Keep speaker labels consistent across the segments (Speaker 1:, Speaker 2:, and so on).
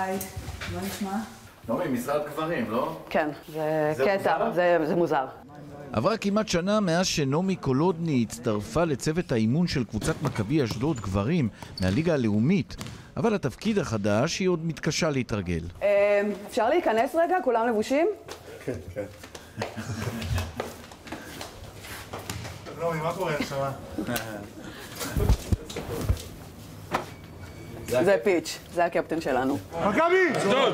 Speaker 1: היי, מה נשמע?
Speaker 2: נעמי, משרד גברים, לא?
Speaker 1: כן, זה קטע, זה מוזר.
Speaker 2: עברה כמעט שנה מאז שנעמי קולודני הצטרפה לצוות האימון של קבוצת מכבי אשדוד גברים מהליגה הלאומית, אבל התפקיד החדש היא עוד מתקשה להתרגל.
Speaker 1: אפשר להיכנס רגע? כולם לבושים?
Speaker 3: כן, כן. נעמי, מה קורה עכשיו?
Speaker 1: זה פיץ', זה הקפטן שלנו.
Speaker 3: מכבי! אשדוד!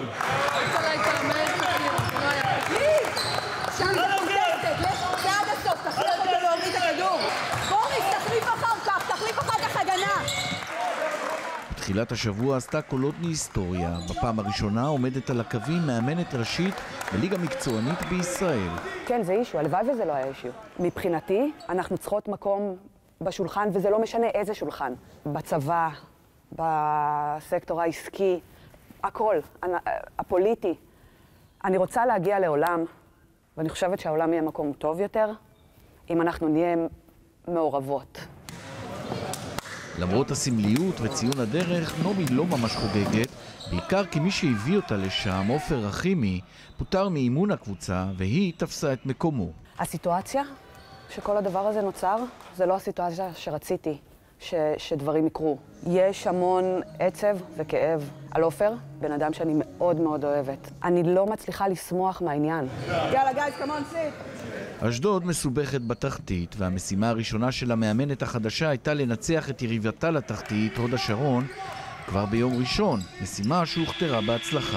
Speaker 2: בתחילת השבוע עשתה קולודני היסטוריה. בפעם הראשונה עומדת על הקווים מאמנת ראשית בליגה מקצוענית בישראל.
Speaker 1: כן, זה אישו, הלוואי וזה לא היה אישו. מבחינתי, אנחנו צריכות מקום בשולחן, וזה לא משנה איזה שולחן. בצבא, בסקטור העסקי, הכל, הפוליטי. אני רוצה להגיע לעולם, ואני חושבת שהעולם יהיה מקום טוב יותר, אם אנחנו נהיה מעורבות.
Speaker 2: למרות הסמליות וציון הדרך, נעמי לא ממש חוגגת, בעיקר כי מי שהביא אותה לשם, עופר רחימי, פוטר מאימון הקבוצה, והיא תפסה את מקומו.
Speaker 1: הסיטואציה שכל הדבר הזה נוצר, זה לא הסיטואציה שרציתי שדברים יקרו. יש המון עצב וכאב על עופר, בן אדם שאני מאוד מאוד אוהבת. אני לא מצליחה לשמוח מהעניין. יאללה, גייז, קמון, סיט!
Speaker 2: אשדוד מסובכת בתחתית, והמשימה הראשונה של המאמנת החדשה הייתה לנצח את יריבתה לתחתית, הוד השרון, כבר ביום ראשון, משימה שהוכתרה בהצלחה.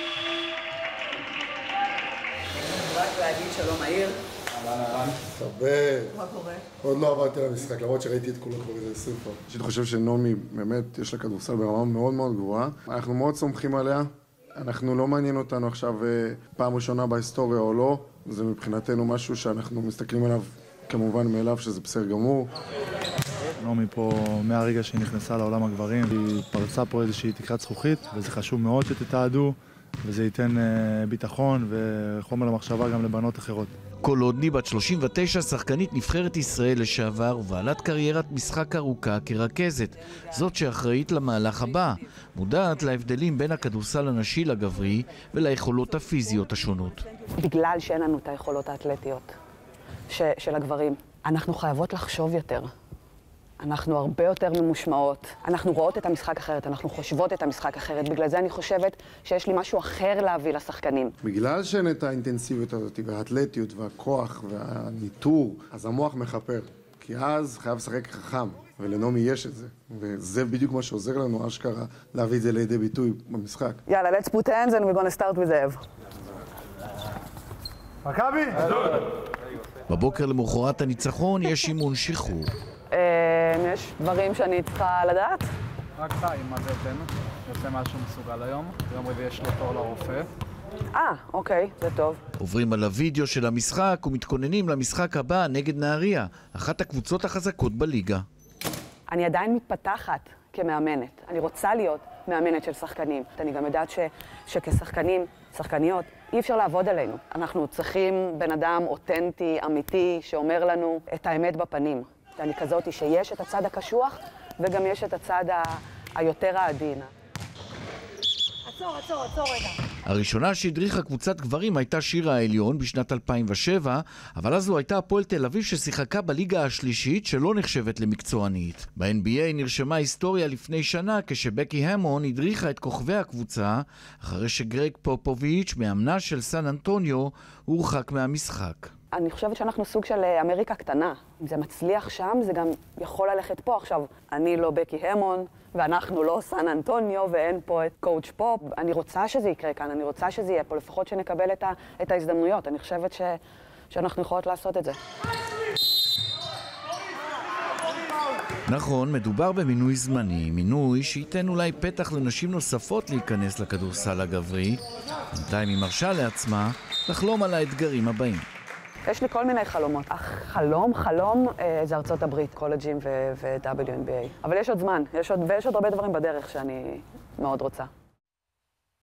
Speaker 1: רק להגיד שלום מהיר.
Speaker 3: סבבה.
Speaker 1: מה קורה?
Speaker 3: עוד לא עברתי למשחק, למרות שראיתי את כולו כבר איזה 20 פעם. אני חושב שנעמי באמת יש לה כדורסל ברמה מאוד מאוד גבוהה. אנחנו מאוד סומכים עליה. אנחנו לא מעניין אותנו עכשיו פעם ראשונה בהיסטוריה או לא. זה מבחינתנו משהו שאנחנו מסתכלים עליו כמובן מאליו שזה בסדר גמור.
Speaker 4: נעמי פה מהרגע שהיא נכנסה לעולם הגברים, היא פרצה פה איזושהי תקרת זכוכית, וזה חשוב מאוד שתתעדו, וזה ייתן ביטחון וחומר למחשבה גם לבנות אחרות.
Speaker 2: קולודני בת 39, שחקנית נבחרת ישראל לשעבר ובעלת קריירת משחק ארוכה כרכזת, זאת שאחראית למהלך הבא, מודעת להבדלים בין הכדורסל הנשי לגברי וליכולות הפיזיות השונות.
Speaker 1: בגלל שאין לנו את היכולות האתלטיות של הגברים, אנחנו חייבות לחשוב יותר. אנחנו הרבה יותר ממושמעות, אנחנו רואות את המשחק אחרת, אנחנו חושבות את המשחק אחרת, בגלל זה אני חושבת שיש לי משהו אחר להביא לשחקנים.
Speaker 3: בגלל שאין את האינטנסיביות הזאת והאתלטיות והכוח והניטור, אז המוח מחפר, כי אז חייב לשחק חכם, ולנעמי יש את זה, וזה בדיוק מה שעוזר לנו אשכרה להביא את זה לידי ביטוי במשחק.
Speaker 1: יאללה, let's put hands and we're gonna start with Ev.
Speaker 3: מכבי!
Speaker 2: בבוקר למחרת הניצחון יש אימון שחרור.
Speaker 1: יש דברים שאני צריכה לדעת?
Speaker 5: רק חיים, מה בעצם? יוצא משהו מסוגל היום. ביום רביעי יש לו תור לרופא.
Speaker 1: אוקיי, זה טוב.
Speaker 2: עוברים על הוידאו של המשחק ומתכוננים למשחק הבא נגד נהריה, אחת הקבוצות החזקות בליגה.
Speaker 1: אני עדיין מתפתחת כמאמנת. אני רוצה להיות מאמנת של שחקנים. אני גם יודעת שכשחקנים, שחקניות, אי אפשר לעבוד עלינו. אנחנו צריכים בן אדם אותנטי, אמיתי, שאומר לנו את האמת בפנים. אני כזאת שיש את הצד הקשוח וגם יש את הצד היותר העדין. עצור רגע.
Speaker 2: הראשונה שהדריכה קבוצת גברים הייתה שירה העליון בשנת 2007, אבל אז זו הייתה הפועל תל אביב ששיחקה בליגה השלישית שלא נחשבת למקצוענית. ב-NBA נרשמה היסטוריה לפני שנה כשבקי המון הדריכה את כוכבי הקבוצה, אחרי שגרג פופוביץ' מאמנה של סן אנטוניו הורחק מהמשחק.
Speaker 1: אני חושבת שאנחנו סוג של אמריקה קטנה. אם זה מצליח שם, זה גם יכול ללכת פה. עכשיו, אני לא בקי המון, ואנחנו לא סן אנטוניו, ואין פה את קואוץ' פופ. אני רוצה שזה יקרה כאן, אני רוצה שזה יהיה פה, לפחות שנקבל את ההזדמנויות. אני חושבת שאנחנו יכולות לעשות את זה.
Speaker 2: נכון, מדובר במינוי זמני, מינוי שייתן אולי פתח לנשים נוספות להיכנס לכדורסל הגברי. בינתיים היא מרשה לעצמה לחלום על האתגרים הבאים.
Speaker 1: יש לי כל מיני חלומות. חלום זה ארצות הברית, קולג'ים ו-WNBA. אבל יש עוד זמן, ויש עוד הרבה דברים בדרך שאני מאוד רוצה.